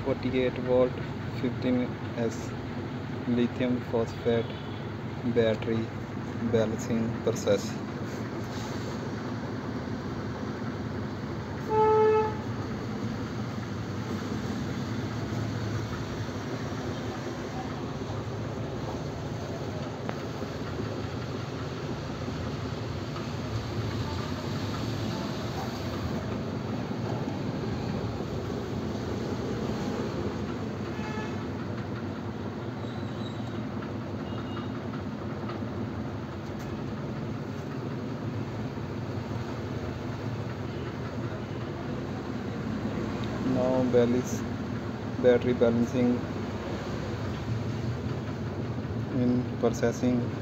48 volt 15S lithium phosphate battery balancing process. Now battery balancing in processing.